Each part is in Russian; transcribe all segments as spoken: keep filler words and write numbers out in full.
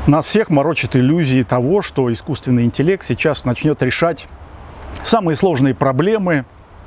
Нас всех морочат иллюзии того, что искусственный интеллект сейчас начнет решать самые сложные проблемы,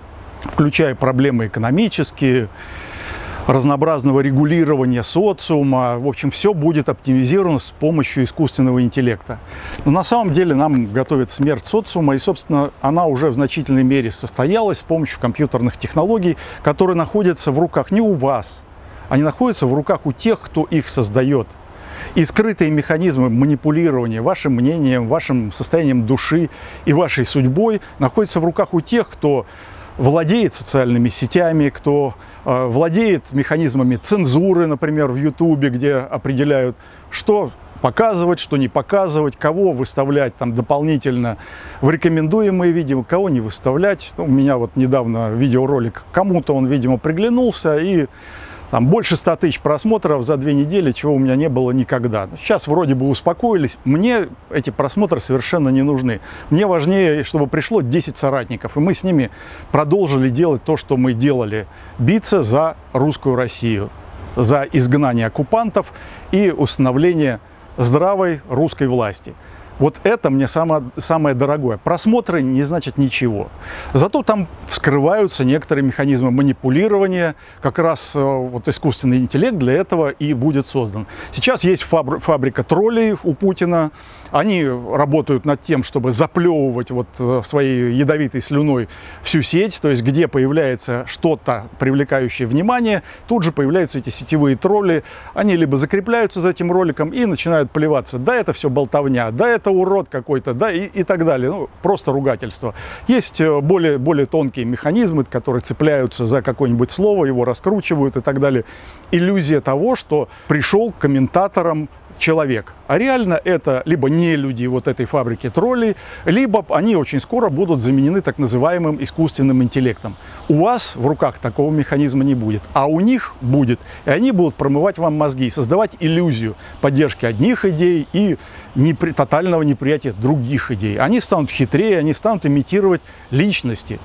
включая проблемы экономические, разнообразного регулирования социума. В общем, все будет оптимизировано с помощью искусственного интеллекта. Но на самом деле нам готовит смерть социума, и, собственно, она уже в значительной мере состоялась с помощью компьютерных технологий, которые находятся в руках не у вас, они находятся в руках у тех, кто их создает. И скрытые механизмы манипулирования вашим мнением, вашим состоянием души и вашей судьбой находятся в руках у тех, кто владеет социальными сетями, кто э, владеет механизмами цензуры, например, в Ютубе, где определяют, что показывать, что не показывать, кого выставлять там дополнительно в рекомендуемые видео, кого не выставлять. Ну, у меня вот недавно видеоролик, кому-то он, видимо, приглянулся, и там больше ста тысяч просмотров за две недели, чего у меня не было никогда. Сейчас вроде бы успокоились. Мне эти просмотры совершенно не нужны. Мне важнее, чтобы пришло десять соратников, и мы с ними продолжили делать то, что мы делали. Биться за русскую Россию, за изгнание оккупантов и установление здравой русской власти. Вот это мне самое, самое дорогое. Просмотры не значит ничего. Зато там вскрываются некоторые механизмы манипулирования. Как раз вот искусственный интеллект для этого и будет создан. Сейчас есть фабри- фабрика троллей у Путина. Они работают над тем, чтобы заплевывать вот своей ядовитой слюной всю сеть. То есть, где появляется что-то, привлекающее внимание, тут же появляются эти сетевые тролли. Они либо закрепляются за этим роликом и начинают плеваться. Да, это все болтовня, да, это урод какой-то, да, и, и так далее. Ну, просто ругательство. Есть более, более тонкие механизмы, которые цепляются за какое-нибудь слово, его раскручивают и так далее. Иллюзия того, что пришел к комментаторам человек. А реально это либо не люди вот этой фабрики троллей, либо они очень скоро будут заменены так называемым искусственным интеллектом. У вас в руках такого механизма не будет, а у них будет. И они будут промывать вам мозги, создавать иллюзию поддержки одних идей и непри... тотального неприятия других идей. Они станут хитрее, они станут имитировать личности.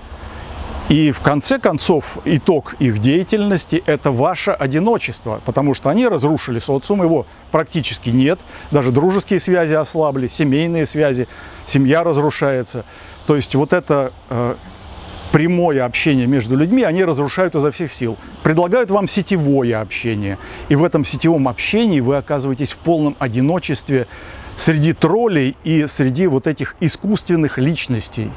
И в конце концов итог их деятельности – это ваше одиночество, потому что они разрушили социум, его практически нет, даже дружеские связи ослабли, семейные связи, семья разрушается. То есть вот это э, прямое общение между людьми они разрушают изо всех сил. Предлагают вам сетевое общение, и в этом сетевом общении вы оказываетесь в полном одиночестве среди троллей и среди вот этих искусственных личностей.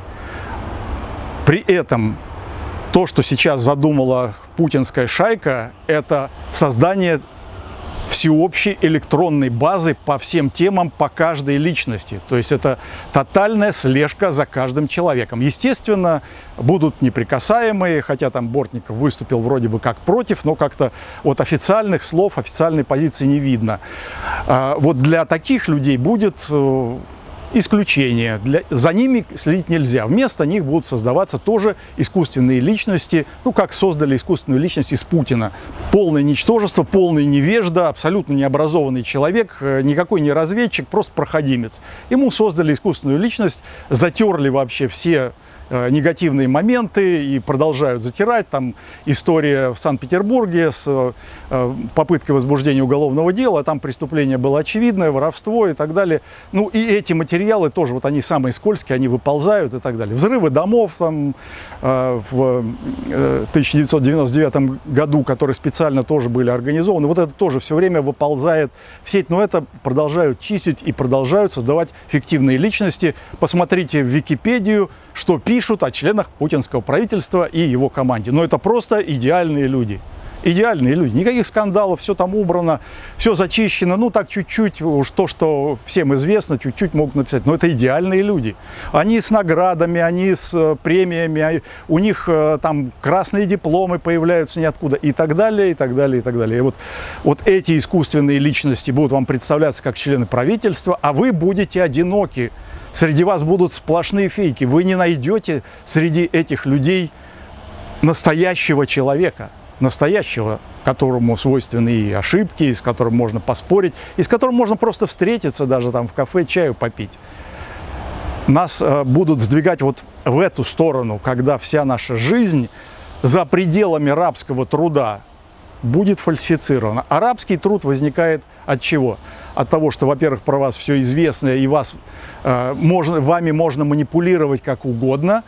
При этом то, что сейчас задумала путинская шайка, это создание всеобщей электронной базы по всем темам, по каждой личности. То есть это тотальная слежка за каждым человеком. Естественно, будут неприкасаемые, хотя там Бортников выступил вроде бы как против, но как-то вот официальных слов, официальной позиции не видно. Вот для таких людей будет исключение. Для, за ними следить нельзя. Вместо них будут создаваться тоже искусственные личности, ну, как создали искусственную личность из Путина. Полное ничтожество, полный невежда, абсолютно необразованный человек, никакой не разведчик, просто проходимец. Ему создали искусственную личность, затерли вообще все негативные моменты и продолжают затирать. Там история в Санкт-Петербурге с попыткой возбуждения уголовного дела, там преступление было очевидное, воровство и так далее. Ну и эти материалы тоже, вот они самые скользкие, они выползают и так далее. Взрывы домов там в тысяча девятьсот девяносто девятом году, которые специально тоже были организованы, вот это тоже все время выползает в сеть, но это продолжают чистить и продолжают создавать фиктивные личности. Посмотрите в Википедию, что пишут о членах путинского правительства и его команде. Но это просто идеальные люди. Идеальные люди. Никаких скандалов, все там убрано, все зачищено. Ну, так чуть-чуть, уж то, что всем известно, чуть-чуть могут написать. Но это идеальные люди. Они с наградами, они с премиями, у них там красные дипломы появляются ниоткуда и так далее, и так далее, и так далее. И вот, вот эти искусственные личности будут вам представляться как члены правительства, а вы будете одиноки. Среди вас будут сплошные фейки. Вы не найдете среди этих людей настоящего человека, настоящего, которому свойственны и ошибки, и с которым можно поспорить, и с которым можно просто встретиться даже там в кафе, чаю попить. Нас э, будут сдвигать вот в эту сторону, когда вся наша жизнь за пределами рабского труда будет фальсифицировано. Арабский труд возникает от чего? От того, что, во-первых, про вас все известно, и вас, э, можно, вами можно манипулировать как угодно,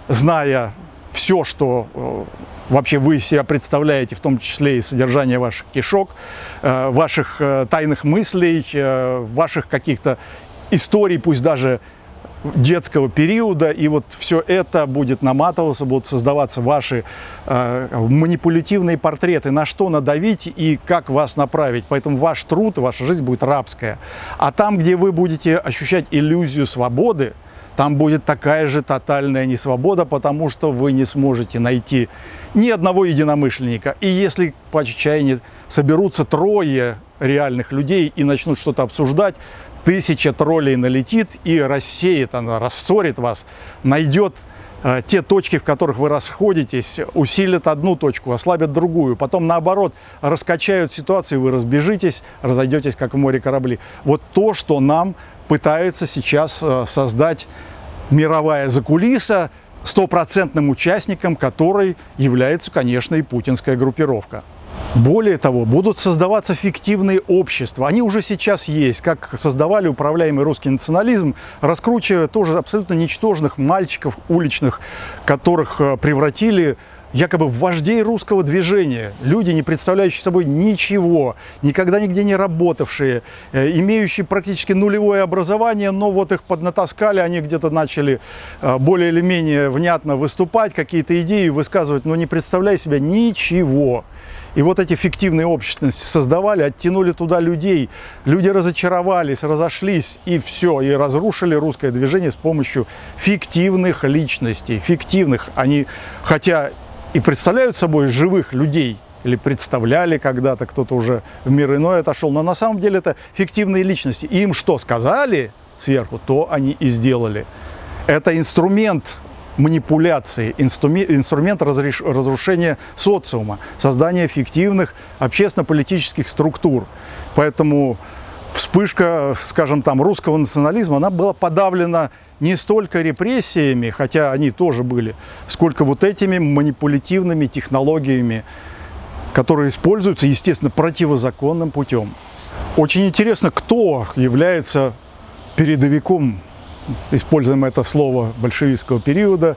зная все, что э, вообще вы себя представляете, в том числе и содержание ваших кишок, э, ваших э, тайных мыслей, э, ваших каких-то историй, пусть даже детского периода, и вот все это будет наматываться, будут создаваться ваши э, манипулятивные портреты, на что надавить и как вас направить. Поэтому ваш труд, ваша жизнь будет рабская. А там, где вы будете ощущать иллюзию свободы, там будет такая же тотальная несвобода, потому что вы не сможете найти ни одного единомышленника. И если по чаяния соберутся трое реальных людей и начнут что-то обсуждать, тысяча троллей налетит и рассеет, она рассорит вас, найдет э, те точки, в которых вы расходитесь, усилит одну точку, ослабят другую, потом наоборот раскачают ситуацию, вы разбежитесь, разойдетесь, как в море корабли. Вот то, что нам пытается сейчас э, создать мировая закулиса, стопроцентным участником которой является, конечно, и путинская группировка. Более того, будут создаваться фиктивные общества. Они уже сейчас есть, как создавали управляемый русский национализм, раскручивая тоже абсолютно ничтожных мальчиков уличных, которых превратили якобы в вождей русского движения. Люди, не представляющие собой ничего, никогда нигде не работавшие, имеющие практически нулевое образование, но вот их поднатаскали, они где-то начали более или менее внятно выступать, какие-то идеи высказывать, но не представляя себя ничего. И вот эти фиктивные общественности создавали, оттянули туда людей. Люди разочаровались, разошлись, и все, и разрушили русское движение с помощью фиктивных личностей. Фиктивных. Они, хотя и представляют собой живых людей, или представляли когда-то, кто-то уже в мир иной отошел, но на самом деле это фиктивные личности. И им что сказали сверху, то они и сделали. Это инструмент манипуляции, инструмент разрушения социума, создания фиктивных общественно-политических структур. Поэтому вспышка, скажем, там, русского национализма, она была подавлена не столько репрессиями, хотя они тоже были, сколько вот этими манипулятивными технологиями, которые используются, естественно, противозаконным путем. Очень интересно, кто является передовиком, используем это слово, большевистского периода,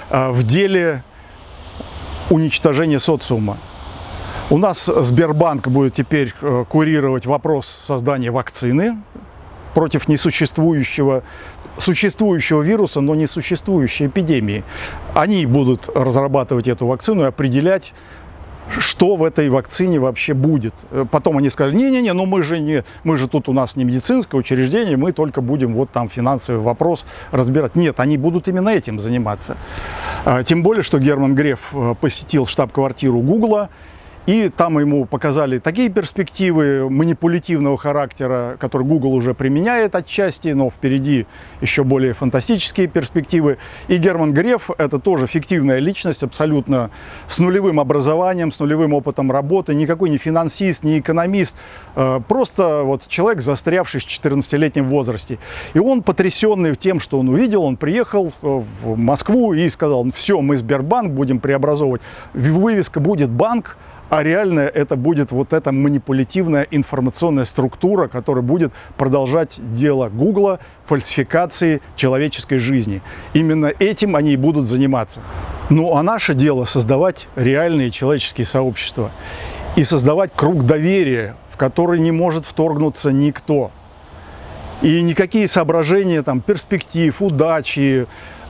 в деле уничтожения социума. У нас Сбербанк будет теперь курировать вопрос создания вакцины против несуществующего, существующего вируса, но несуществующей эпидемии. Они будут разрабатывать эту вакцину и определять, что в этой вакцине вообще будет. Потом они сказали, не-не-не, ну мы же, не, мы же тут у нас не медицинское учреждение, мы только будем вот там финансовый вопрос разбирать. Нет, они будут именно этим заниматься. Тем более, что Герман Греф посетил штаб-квартиру Гугла, и там ему показали такие перспективы манипулятивного характера, которые Google уже применяет отчасти, но впереди еще более фантастические перспективы. И Герман Греф – это тоже фиктивная личность, абсолютно с нулевым образованием, с нулевым опытом работы, никакой не финансист, не экономист, просто вот человек, застрявший в четырнадцатилетнем возрасте. И он, потрясенный тем, что он увидел, он приехал в Москву и сказал, все, мы Сбербанк будем преобразовывать, вывеска будет банк, а реально это будет вот эта манипулятивная информационная структура, которая будет продолжать дело Гугла, фальсификации человеческой жизни. Именно этим они и будут заниматься. Ну а наше дело создавать реальные человеческие сообщества и создавать круг доверия, в который не может вторгнуться никто. И никакие соображения там, перспектив, удачи,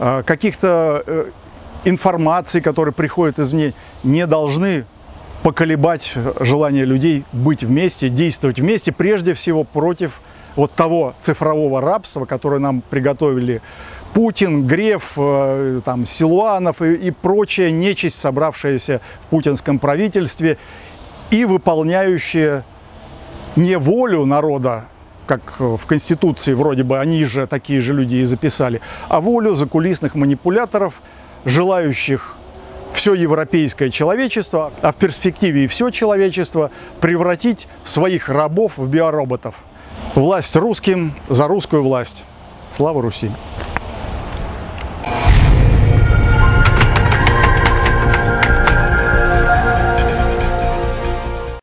каких-то информаций, которые приходят извне, не должны поколебать желание людей быть вместе, действовать вместе, прежде всего против вот того цифрового рабства, которое нам приготовили Путин, Греф, там, Силуанов и, и прочая нечисть, собравшаяся в путинском правительстве и выполняющая не волю народа, как в Конституции вроде бы они же, такие же люди и записали, а волю закулисных манипуляторов, желающих все европейское человечество, а в перспективе и все человечество превратить своих рабов в биороботов. Власть русским за русскую власть. Слава Руси!